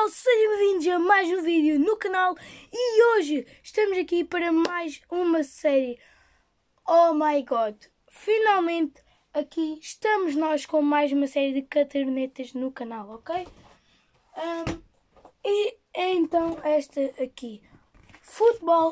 pessoal, sejam bem-vindos a mais um vídeo no canal e hoje estamos aqui para mais uma série. Oh my god, finalmente aqui estamos nós com mais uma série de cadernetas no canal, ok? E é então esta aqui, Futebol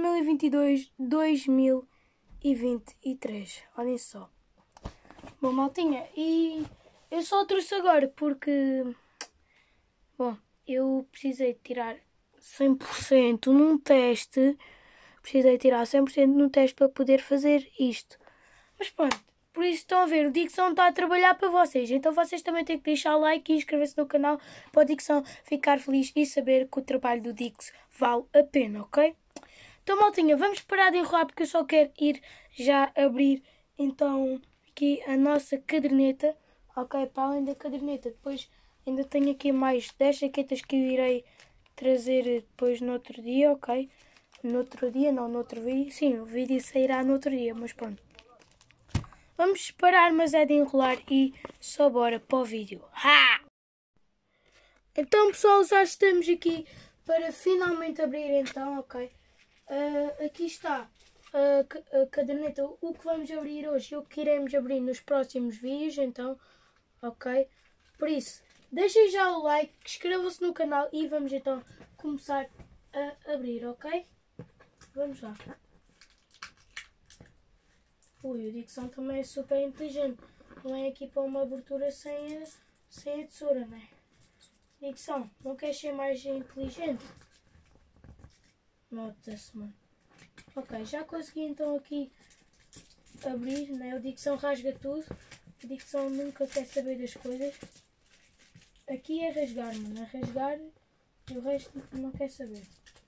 2022-2023, olhem só. Bom, maltinha, e eu só trouxe agora porque... Bom, eu precisei tirar 100% num teste. Precisei tirar 100% no teste para poder fazer isto. Mas pronto, por isso estão a ver, o Dicção está a trabalhar para vocês. Então vocês também têm que deixar like e inscrever-se no canal para o Dicção ficar feliz e saber que o trabalho do Dix vale a pena, ok? Então, maltinha, vamos parar de enrolar porque eu só quero ir já abrir então aqui a nossa caderneta. Ok, para além da caderneta, depois... Ainda tenho aqui mais 10 jaquetas que eu irei trazer depois no outro dia, ok? No outro dia, não, no outro vídeo. Sim, o vídeo sairá no outro dia, mas pronto. Vamos parar, mas é de enrolar e só bora para o vídeo. Ha! Então, pessoal, já estamos aqui para finalmente abrir então, ok? Aqui está a caderneta, o que vamos abrir hoje e o que iremos abrir nos próximos vídeos, então, ok? Por isso... Deixem já o like, inscrevam-se no canal e vamos então começar a abrir, ok? Vamos lá. Ui, o Dicção também é super inteligente. Não é aqui para uma abertura sem a tesoura, né? Dicção, não queres ser mais inteligente? Nota-se, mano. Ok, já consegui então aqui abrir, né? O Dicção rasga tudo. O Dicção nunca quer saber das coisas. Aqui é rasgar, mano. É rasgar e o resto não quer saber.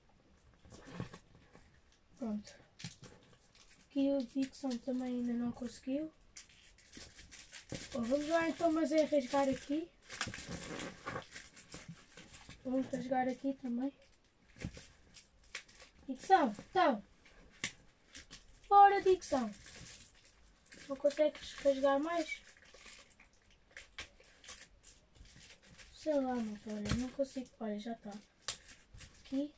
Pronto. Aqui o Dicção também ainda não conseguiu. Bom, vamos lá então, mas é rasgar aqui. Vamos rasgar aqui também. Dicção, então. Bora, Dicção. Não consegues rasgar mais? Sei lá, mas olha, não consigo. Olha, já está. Aqui.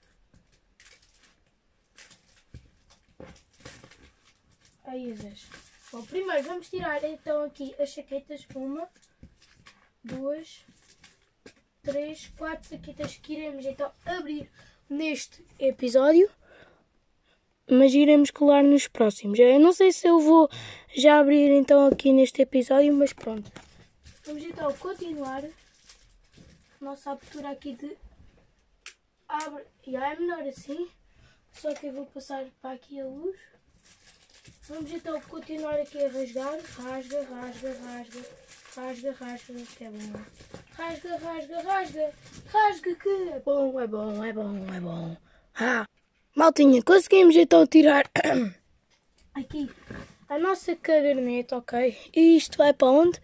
Aí vejo. Bom, primeiro vamos tirar então aqui as chaquetas. 1, 2, 3, 4 chaquetas que iremos então abrir neste episódio. Mas iremos colar nos próximos. Eu não sei se eu vou já abrir então aqui neste episódio, mas pronto. Vamos então continuar. Nossa abertura aqui de abre, já é melhor assim, só que eu vou passar para aqui a luz. Vamos então continuar aqui a rasgar, rasga, rasga, rasga, rasga, rasga, que é bom. Rasga, rasga, rasga, rasga que é bom, é bom, é bom, é bom. Ah, maltinha, conseguimos então tirar aqui a nossa caderneta, ok? E isto vai para onde?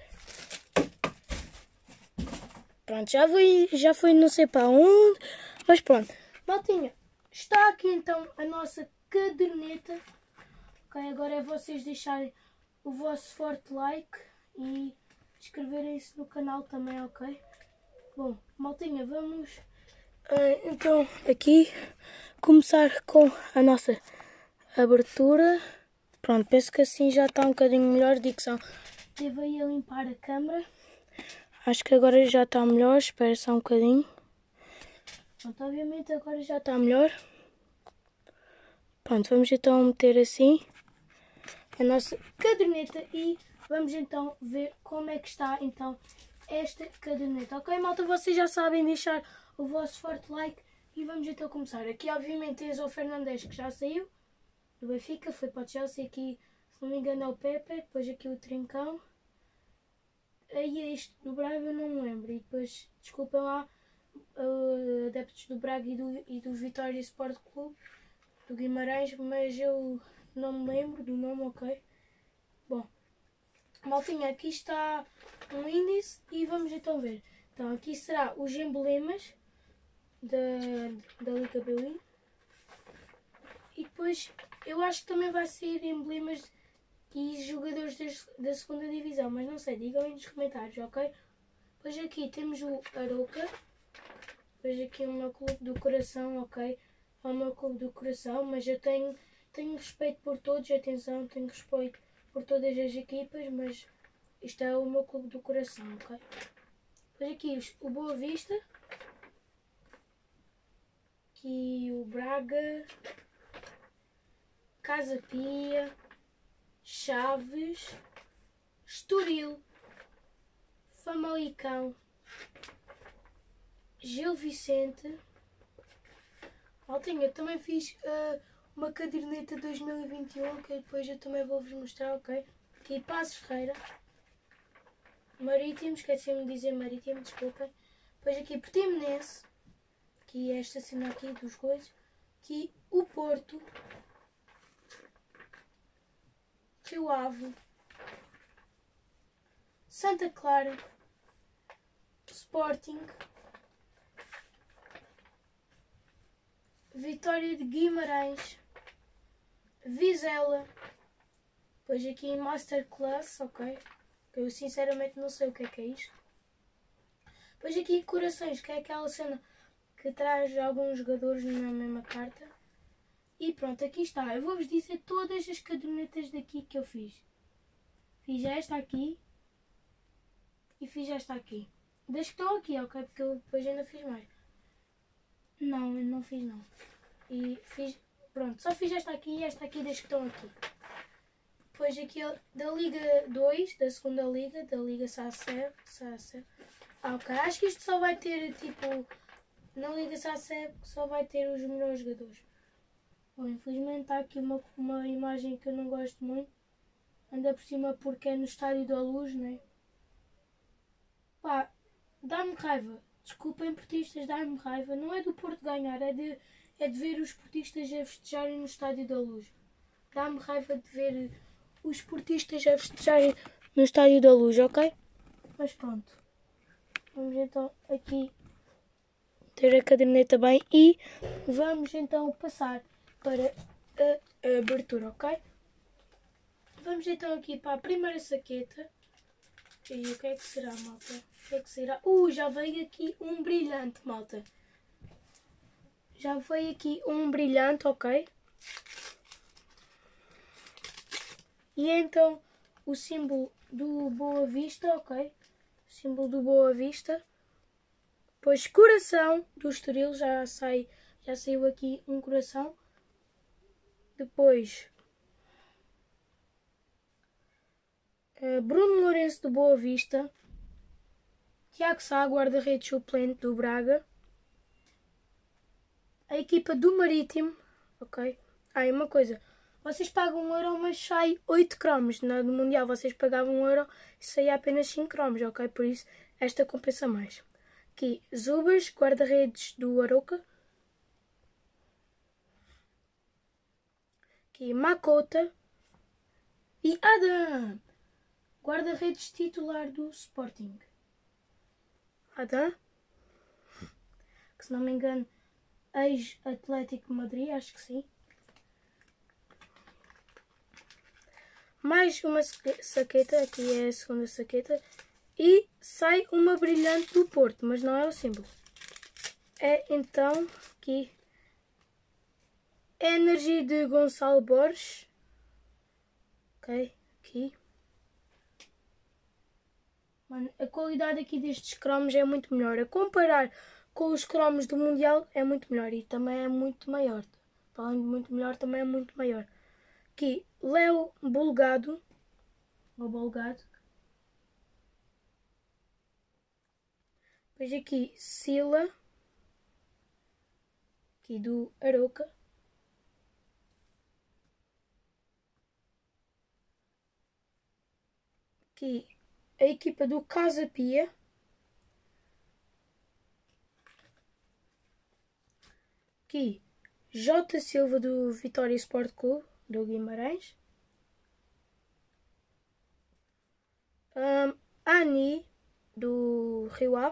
Pronto, já foi não sei para onde, mas pronto. Maltinha, está aqui então a nossa caderneta. Ok, agora é vocês deixarem o vosso forte like e inscreverem-se no canal também, ok? Bom, maltinha, vamos então aqui começar com a nossa abertura. Pronto, penso que assim já está um bocadinho melhor. Dicção teve aí a limpar a câmera. Acho que agora já está melhor, espera só um bocadinho. Pronto, obviamente agora já está melhor. Pronto, vamos então meter assim a nossa caderneta e vamos então ver como é que está então esta caderneta. Ok, malta, vocês já sabem deixar o vosso forte like e vamos então começar. Aqui obviamente tens o Fernandes que já saiu do Benfica, foi para o Chelsea. Aqui, se não me engano, é o Pepe, depois aqui o Trincão. Aí este do Braga eu não me lembro. E depois, desculpem lá, adeptos do Braga e do Vitória Sport Clube, do Guimarães, mas eu não me lembro do nome, ok? Bom, maltinha, aqui está um índice e vamos então ver. Então aqui será os emblemas da Liga BWin. E depois eu acho que também vai ser emblemas e jogadores da segunda divisão, mas não sei, digam aí nos comentários, ok? Depois aqui temos o Arouca, Vejo aqui o meu clube do coração, ok? É o meu clube do coração, mas eu tenho respeito por todos, atenção, tenho respeito por todas as equipas, mas isto é o meu clube do coração, ok? Depois aqui o Boa Vista, aqui o Braga, Casa Pia, Chaves, Estoril, Famalicão, Gil Vicente. Maltinha, eu também fiz uma caderneta 2021 que depois eu também vou-vos mostrar, ok? Aqui Passos Ferreira, Marítimo, esqueci-me de dizer Marítimo, desculpem. Depois aqui Portimonense, que é esta cena aqui dos coisas. Aqui o Porto, Rio Ave, Santa Clara, Sporting, Vitória de Guimarães, Vizela, depois aqui Masterclass, ok? Eu sinceramente não sei o que é isto. Depois aqui Corações, que é aquela cena que traz alguns jogadores na mesma carta. E pronto, aqui está. Eu vou-vos dizer todas as cadernetas daqui que eu fiz. Fiz esta aqui e fiz esta aqui. Das que estão aqui, ok? Porque eu depois ainda fiz mais. Não, eu não fiz não. E fiz, pronto, só fiz esta aqui e esta aqui das que estão aqui. Depois aqui da Liga 2, da segunda Liga, da Liga SACEB. Ok, acho que isto só vai ter, tipo, na Liga SACEB só vai ter os melhores jogadores. Bom, infelizmente está aqui uma imagem que eu não gosto muito. Anda por cima porque é no Estádio da Luz, né? Pá, dá-me raiva. Desculpem, portistas, dá-me raiva. Não é do Porto ganhar, é de ver os portistas a festejarem no Estádio da Luz. Dá-me raiva de ver os portistas a festejarem no Estádio da Luz, ok? Mas pronto. Vamos então aqui ter a caderneta bem e vamos então passar para a abertura, ok? Vamos então aqui para a primeira saqueta. E o que é que será, malta? O que é que será? Já veio aqui um brilhante, malta. Já veio aqui um brilhante, ok? E então o símbolo do Boa Vista, ok? O símbolo do Boa Vista. Depois coração do Estoril, já saiu aqui um coração. Depois Bruno Lourenço do Boa Vista. Tiago Sá, guarda-redes suplente do Braga. A equipa do Marítimo, ok? E uma coisa, vocês pagam 1€, mas sai 8 cromos. No Mundial vocês pagavam 1€ e saía apenas 5 cromos, ok? Por isso esta compensa mais. Aqui, Zubas, guarda-redes do Aroca. Aqui, Makota. E Adam, guarda-redes titular do Sporting. Adam, que se não me engano, ex-Atlético Madrid, acho que sim. Mais uma saqueta, aqui é a segunda saqueta. E sai uma brilhante do Porto, mas não é o símbolo. É então aqui Energy de Gonçalo Borges. Ok, aqui. Mano, a qualidade aqui destes cromos é muito melhor. A comparar com os cromos do Mundial é muito melhor e também é muito maior. Falando de muito melhor, também é muito maior. Aqui, Léo Bolgado. Ou Bolgado. Depois aqui, Sila. Aqui do Aroca. Aqui, a equipa do Casa Pia. Aqui, J. Silva do Vitória Sport Clube, do Guimarães. Ani, do Rio Ave.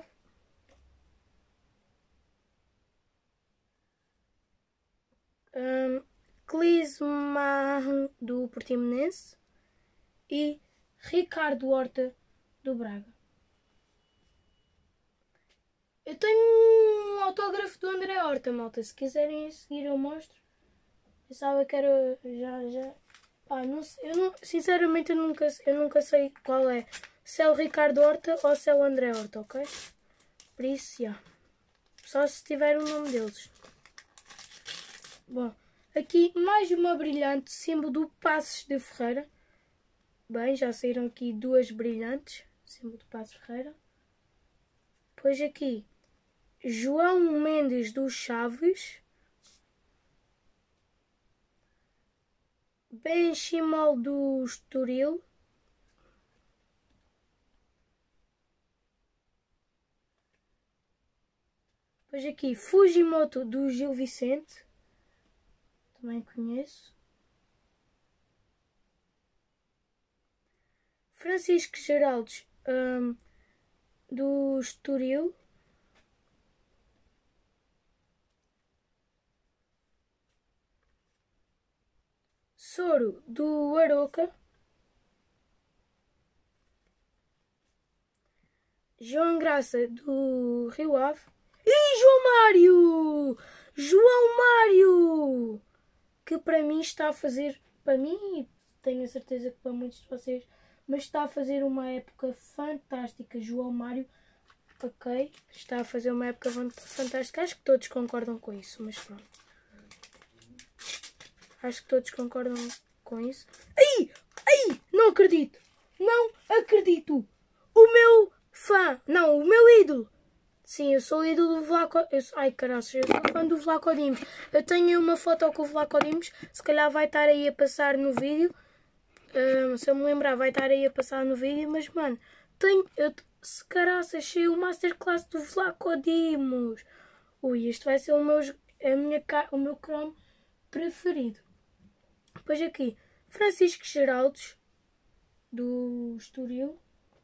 Clisman, do Portimonense. E Ricardo Horta, do Braga. Eu tenho um autógrafo do André Horta, malta. Se quiserem seguir, eu mostro. Pensava que era... Já... Pá, não sei, sinceramente, eu nunca sei qual é. Se é o Ricardo Horta ou se é o André Horta, ok? Por isso, já. Só se tiver o nome deles. Bom, aqui mais uma brilhante, símbolo do Passos de Ferreira. Bem, já saíram aqui duas brilhantes, símbolo do Passos de Ferreira. Depois aqui, João Mendes dos Chaves. Benchimol do Estoril. Depois aqui, Fujimoto do Gil Vicente. Também conheço. Francisco Geraldes do Estoril. Soro do Aroca. João Graça do Rio Ave. E João Mário! João Mário! Que para mim está a fazer, para mim, e tenho a certeza que para muitos de vocês, mas está a fazer uma época fantástica. João Mário, ok? Está a fazer uma época fantástica. Acho que todos concordam com isso, mas pronto. Acho que todos concordam com isso. Ai! Ai! Não acredito! Não acredito! O meu fã! Não, o meu ídolo! Sim, eu sou o ídolo do Vlaco... Ai, caralho, eu sou fã do Vlaco Dimos. Eu tenho uma foto com o Vlaco Dimos. Se calhar vai estar aí a passar no vídeo. Se eu me lembrar, vai estar aí a passar no vídeo. Mas, mano, se caraças, achei o Masterclass do Vlaco Dimos. Ui, este vai ser o meu Chrome preferido. Depois aqui, Francisco Geraldes, do Estoril.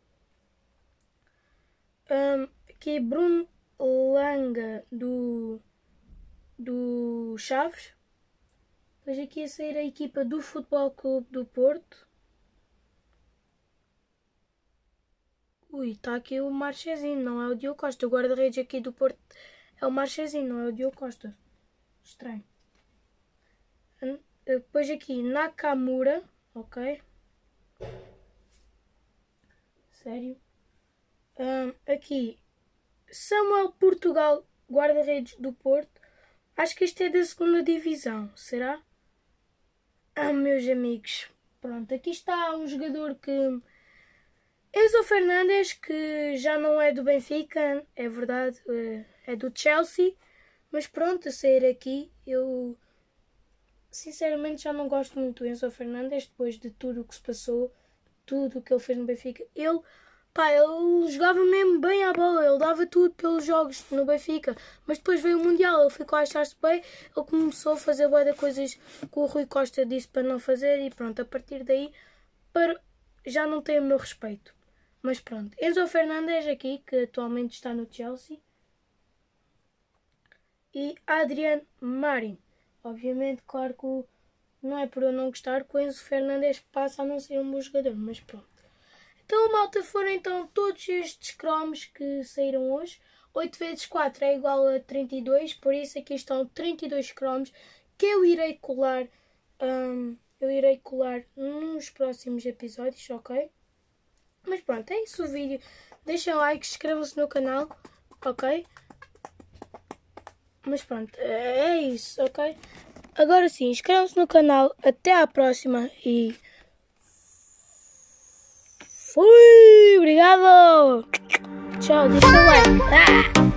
Aqui, Bruno Langa, do Chaves. Depois aqui a sair a equipa do Futebol Clube do Porto. Ui, está aqui o Marchezinho, não é o Diogo Costa. O guarda-redes aqui do Porto é o Marchezinho, não é o Diogo Costa. Estranho. Depois aqui, Nakamura, ok? Sério? Aqui, Samuel Portugal, guarda-redes do Porto. Acho que este é da segunda divisão, será? Meus amigos, pronto, aqui está um jogador que... Enzo Fernandes, que já não é do Benfica, é verdade, é do Chelsea. Mas pronto, a sair aqui, eu sinceramente já não gosto muito do Enzo Fernandes, depois de tudo o que se passou, tudo o que ele fez no Benfica. Ele jogava mesmo bem à bola, ele dava tudo pelos jogos no Benfica, mas depois veio o Mundial, ele ficou a achar-se bem, ele começou a fazer bué de coisas que o Rui Costa disse para não fazer e pronto, a partir daí já não tem o meu respeito. Mas pronto, Enzo Fernandes aqui, que atualmente está no Chelsea, e Adrian Marin. Obviamente, claro que não é por eu não gostar que o Enzo Fernandes passa a não ser um bom jogador, mas pronto. Então, malta, foram então todos estes cromos que saíram hoje. 8 vezes 4 é igual a 32, por isso aqui estão 32 cromos que eu irei colar nos próximos episódios, ok? Mas pronto, é isso o vídeo. Deixem like, inscrevam-se no canal, ok? Mas pronto, é isso, ok? Agora sim, inscrevam-se no canal. Até à próxima e... Fui! Obrigado! Tchau, deixa o like.